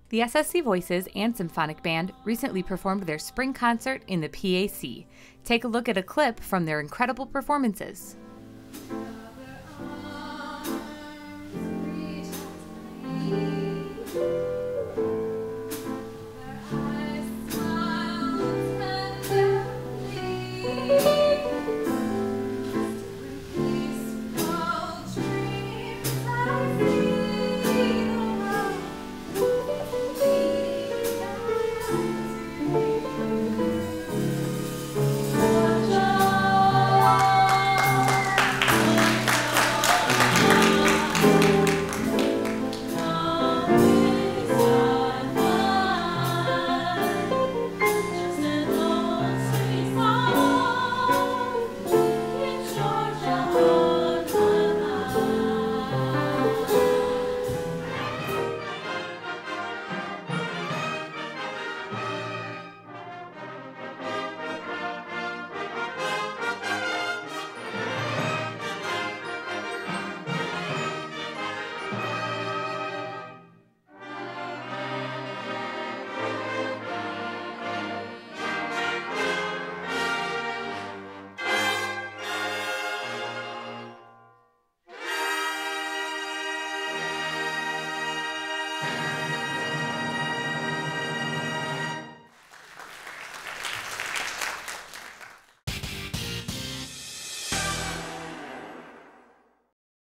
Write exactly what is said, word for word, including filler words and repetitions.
The S S C Voices and Symphonic Band recently performed their spring concert in the P A C. Take a look at a clip from their incredible performances.